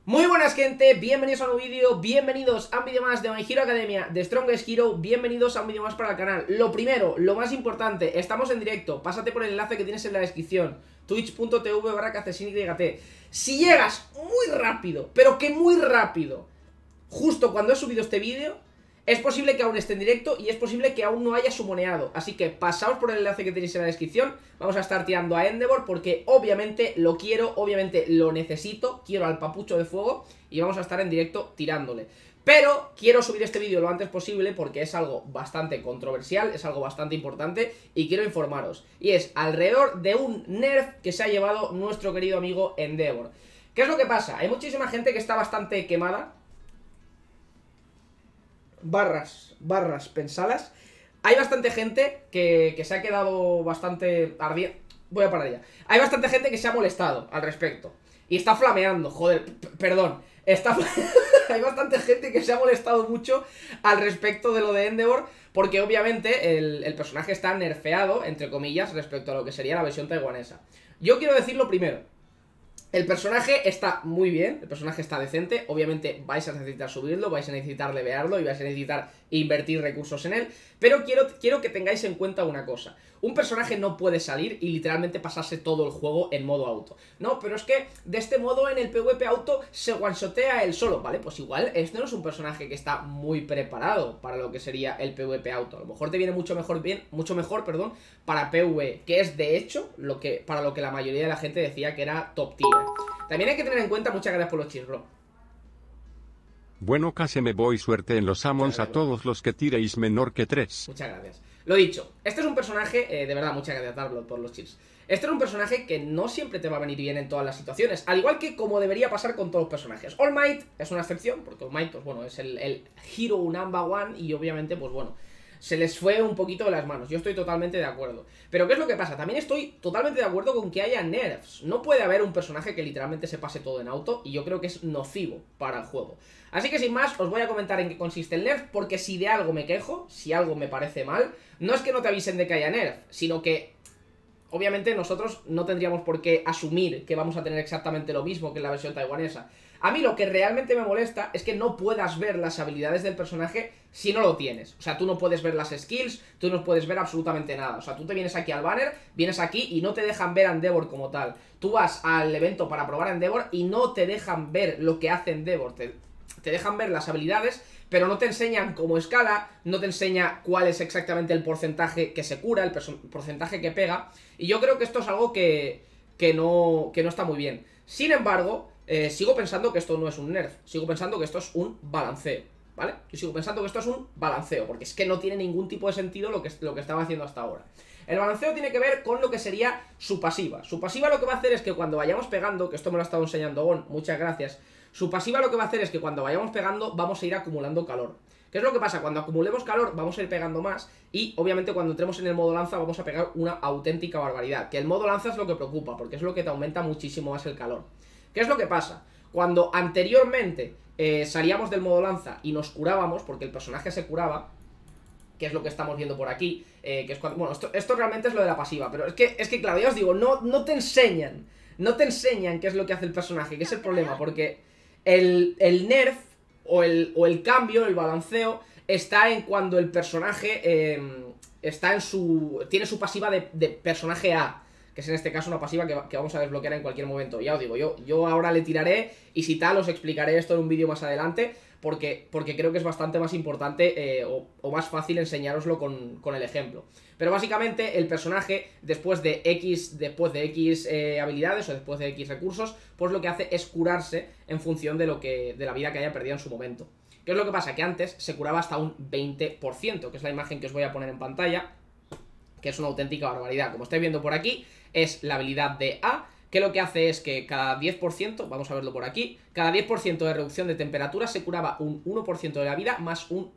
Muy buenas gente, bienvenidos a un nuevo vídeo, bienvenidos a un vídeo más de My Hero Academia, de Strongest Hero, bienvenidos a un vídeo más para el canal. Lo primero, lo más importante, estamos en directo, pásate por el enlace que tienes en la descripción, twitch.tv/CacesynYT. Si llegas muy rápido, pero que muy rápido, justo cuando he subido este vídeo, es posible que aún esté en directo y es posible que aún no haya sumoneado. Así que pasaos por el enlace que tenéis en la descripción. Vamos a estar tirando a Endeavor porque obviamente lo quiero, obviamente lo necesito. Quiero al papucho de fuego y vamos a estar en directo tirándole. Pero quiero subir este vídeo lo antes posible porque es algo bastante controversial, es algo bastante importante y quiero informaros. Y es alrededor de un nerf que se ha llevado nuestro querido amigo Endeavor. ¿Qué es lo que pasa? Hay muchísima gente que está bastante quemada. Barras pensadas. Hay bastante gente que se ha quedado bastante ardiente. Voy a parar ya. Hay bastante gente que se ha molestado al respecto y está flameando, joder, perdón. Hay bastante gente que se ha molestado mucho al respecto de lo de Endeavor, porque obviamente el personaje está nerfeado, entre comillas, respecto a lo que sería la versión taiwanesa. Yo quiero decir lo primero. El personaje está muy bien, el personaje está decente, obviamente vais a necesitar subirlo, vais a necesitar levearlo y vais a necesitar invertir recursos en él, pero quiero que tengáis en cuenta una cosa. Un personaje no puede salir y literalmente pasarse todo el juego en modo auto. No, pero es que de este modo en el PvP auto se one-shotea él solo, ¿vale? Pues igual este no es un personaje que está muy preparado para lo que sería el PvP auto. A lo mejor te viene mucho mejor, perdón, para PvE, que es de hecho para lo que la mayoría de la gente decía que era top tier. También hay que tener en cuenta, muchas gracias por los chis, bro. Bueno, casi me voy, suerte en los summons a todos los que tiréis menor que 3. Muchas gracias. Lo dicho, este es un personaje, de verdad, muchas gracias, Darblot, por los chips. Este es un personaje que no siempre te va a venir bien en todas las situaciones, al igual que como debería pasar con todos los personajes. All Might es una excepción, porque All Might, pues bueno, es el hero number one y obviamente, pues bueno, se les fue un poquito de las manos. Yo estoy totalmente de acuerdo. Pero ¿qué es lo que pasa? También estoy totalmente de acuerdo con que haya nerfs. No puede haber un personaje que literalmente se pase todo en auto y yo creo que es nocivo para el juego. Así que sin más, os voy a comentar en qué consiste el nerf, porque si de algo me quejo, si algo me parece mal, no es que no te avisen de que haya nerf, sino que obviamente nosotros no tendríamos por qué asumir que vamos a tener exactamente lo mismo que en la versión taiwanesa. A mí lo que realmente me molesta es que no puedas ver las habilidades del personaje si no lo tienes. O sea, tú no puedes ver las skills, tú no puedes ver absolutamente nada. O sea, tú te vienes aquí al banner, vienes aquí y no te dejan ver a Endeavor como tal. Tú vas al evento para probar a Endeavor y no te dejan ver lo que hace Endeavor. Te dejan ver las habilidades, pero no te enseñan cómo escala, no te enseña cuál es exactamente el porcentaje que se cura, el porcentaje que pega. Y yo creo que esto es algo que no está muy bien. Sin embargo, sigo pensando que esto no es un nerf, sigo pensando que esto es un balanceo, ¿vale? Yo sigo pensando que esto es un balanceo, porque es que no tiene ningún tipo de sentido lo que estaba haciendo hasta ahora. El balanceo tiene que ver con lo que sería su pasiva. Su pasiva lo que va a hacer es que cuando vayamos pegando, que esto me lo ha estado enseñando Gon, muchas gracias. Su pasiva lo que va a hacer es que cuando vayamos pegando vamos a ir acumulando calor. ¿Qué es lo que pasa? Cuando acumulemos calor vamos a ir pegando más y obviamente cuando entremos en el modo lanza vamos a pegar una auténtica barbaridad. Que el modo lanza es lo que preocupa, porque es lo que te aumenta muchísimo más el calor. ¿Qué es lo que pasa? Cuando anteriormente salíamos del modo lanza y nos curábamos, porque el personaje se curaba, que es lo que estamos viendo por aquí, que es cuando, bueno, esto realmente es lo de la pasiva, pero es que claro, ya os digo, no te enseñan qué es lo que hace el personaje, que es el problema, porque el nerf o el cambio, el balanceo, está en cuando el personaje tiene su pasiva de personaje A, que es en este caso una pasiva que vamos a desbloquear en cualquier momento. Ya os digo, yo ahora le tiraré y si tal os explicaré esto en un vídeo más adelante, porque creo que es bastante más importante o más fácil enseñároslo con el ejemplo. Pero básicamente el personaje después de X habilidades o después de X recursos, pues lo que hace es curarse en función de la vida que haya perdido en su momento. ¿Qué es lo que pasa? Que antes se curaba hasta un 20%, que es la imagen que os voy a poner en pantalla, que es una auténtica barbaridad. Como estáis viendo por aquí, es la habilidad de A, que lo que hace es que cada 10%, vamos a verlo por aquí, cada 10% de reducción de temperatura se curaba un 1% de la vida más un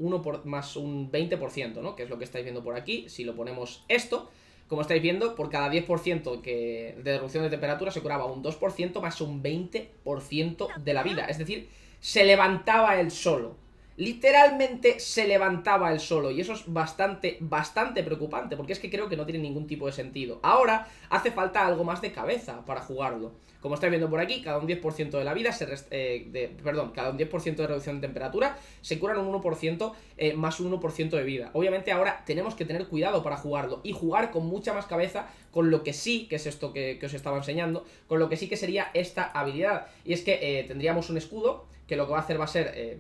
20%, ¿no? Que es lo que estáis viendo por aquí. Si lo ponemos esto, como estáis viendo, por cada 10% de reducción de temperatura se curaba un 2% más un 20% de la vida. Es decir, se levantaba él solo. literalmente se levantaba él solo. Y eso es bastante preocupante, porque es que creo que no tiene ningún tipo de sentido. Ahora hace falta algo más de cabeza para jugarlo. Como estáis viendo por aquí, cada un 10% de la vida cada un 10% de reducción de temperatura se curan un 1% más un 1% de vida. Obviamente ahora tenemos que tener cuidado para jugarlo y jugar con mucha más cabeza, con lo que sí, que es esto que os estaba enseñando, con lo que sí que sería esta habilidad. Y es que tendríamos un escudo que lo que va a hacer va a ser,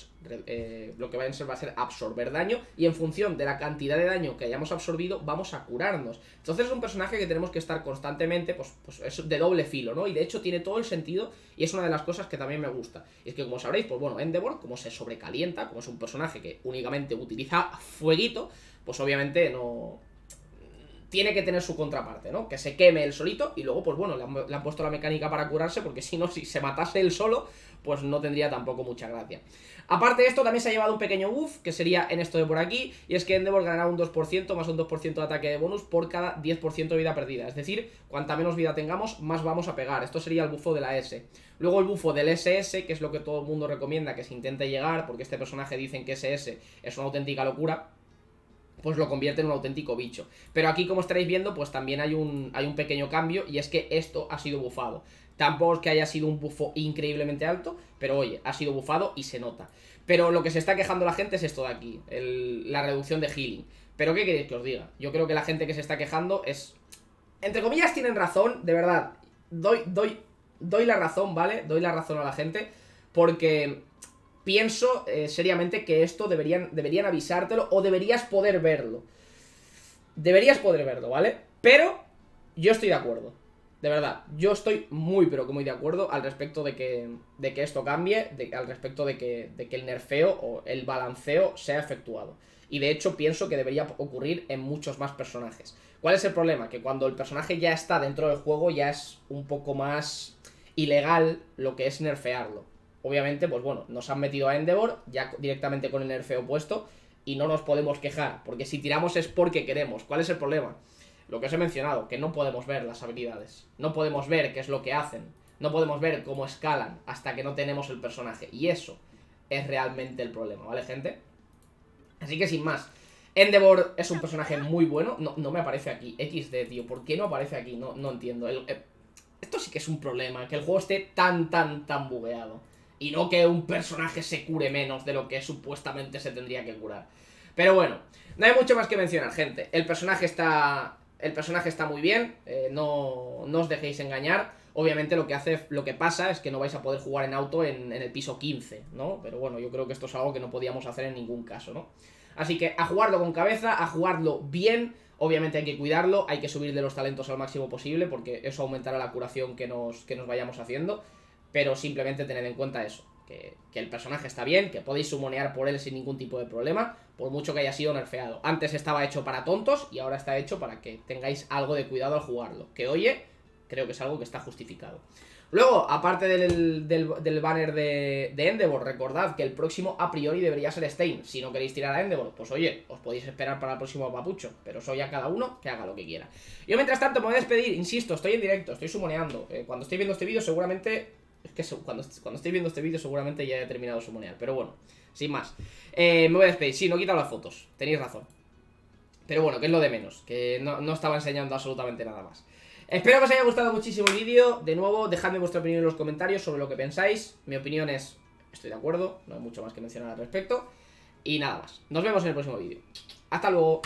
va a ser absorber daño, y en función de la cantidad de daño que hayamos absorbido, vamos a curarnos. Entonces es un personaje que tenemos que estar constantemente, pues es de doble filo, ¿no? Y de hecho tiene todo el sentido, y es una de las cosas que también me gusta. Y es que, como sabréis, pues bueno, Endeavor, como se sobrecalienta, como es un personaje que únicamente utiliza fueguito, pues obviamente no... tiene que tener su contraparte, ¿no? Que se queme él solito, y luego, pues bueno, le han puesto la mecánica para curarse, porque si no, si se matase él solo, pues no tendría tampoco mucha gracia. Aparte de esto, también se ha llevado un pequeño buff, que sería en esto de por aquí, y es que Endeavor ganará un 2% más un 2% de ataque de bonus por cada 10% de vida perdida. Es decir, cuanta menos vida tengamos, más vamos a pegar. Esto sería el bufo de la S. Luego el bufo del SS, que es lo que todo el mundo recomienda que se intente llegar, porque este personaje dicen que SS es una auténtica locura, pues lo convierte en un auténtico bicho. Pero aquí, como estaréis viendo, pues también hay un pequeño cambio, y es que esto ha sido bufado. Tampoco es que haya sido un bufo increíblemente alto, pero oye, ha sido bufado y se nota. Pero lo que se está quejando la gente es esto de aquí, la reducción de healing. Pero ¿qué queréis que os diga? Yo creo que la gente que se está quejando es... entre comillas tienen razón, de verdad. Doy la razón, ¿vale? Doy la razón a la gente, porque... pienso seriamente que esto deberían avisártelo, o deberías poder verlo. Deberías poder verlo, ¿vale? Pero yo estoy de acuerdo. De verdad, yo estoy muy pero que muy de acuerdo al respecto de que esto cambie, al respecto de que el nerfeo o el balanceo sea efectuado. Y de hecho pienso que debería ocurrir en muchos más personajes. ¿Cuál es el problema? Que cuando el personaje ya está dentro del juego ya es un poco más ilegal lo que es nerfearlo. Obviamente, pues bueno, nos han metido a Endeavor ya directamente con el nerfeo puesto, y no nos podemos quejar, porque si tiramos es porque queremos. ¿Cuál es el problema? Lo que os he mencionado, que no podemos ver las habilidades, no podemos ver qué es lo que hacen, no podemos ver cómo escalan hasta que no tenemos el personaje, y eso es realmente el problema, ¿vale, gente? Así que sin más, Endeavor es un personaje muy bueno. No me aparece aquí, XD, tío, ¿por qué no aparece aquí? No entiendo. Esto sí que es un problema, que el juego esté tan bugueado, y no que un personaje se cure menos de lo que supuestamente se tendría que curar. Pero bueno, no hay mucho más que mencionar, gente. El personaje está muy bien, no os dejéis engañar. Obviamente lo que pasa es que no vais a poder jugar en auto en el piso 15, ¿no? Pero bueno, yo creo que esto es algo que no podíamos hacer en ningún caso, ¿no? Así que a jugarlo con cabeza, a jugarlo bien. Obviamente hay que cuidarlo, hay que subirle los talentos al máximo posible, porque eso aumentará la curación que nos vayamos haciendo. Pero simplemente tened en cuenta eso, que el personaje está bien, que podéis sumonear por él sin ningún tipo de problema, por mucho que haya sido nerfeado. Antes estaba hecho para tontos y ahora está hecho para que tengáis algo de cuidado al jugarlo. Que oye, creo que es algo que está justificado. Luego, aparte del banner de Endeavor, recordad que el próximo a priori debería ser Stein. Si no queréis tirar a Endeavor, pues oye, os podéis esperar para el próximo papucho, pero eso ya cada uno que haga lo que quiera. Yo mientras tanto me voy a despedir, insisto, estoy en directo, estoy sumoneando. Cuando estéis viendo este vídeo seguramente... es que cuando estéis viendo este vídeo seguramente ya he terminado de sumonear, pero bueno, sin más. Me voy a despedir. Sí, no he quitado las fotos, tenéis razón. Pero bueno, que es lo de menos, que no estaba enseñando absolutamente nada más. Espero que os haya gustado muchísimo el vídeo. De nuevo, dejadme vuestra opinión en los comentarios sobre lo que pensáis. Mi opinión es, estoy de acuerdo, no hay mucho más que mencionar al respecto. Y nada más, nos vemos en el próximo vídeo. Hasta luego.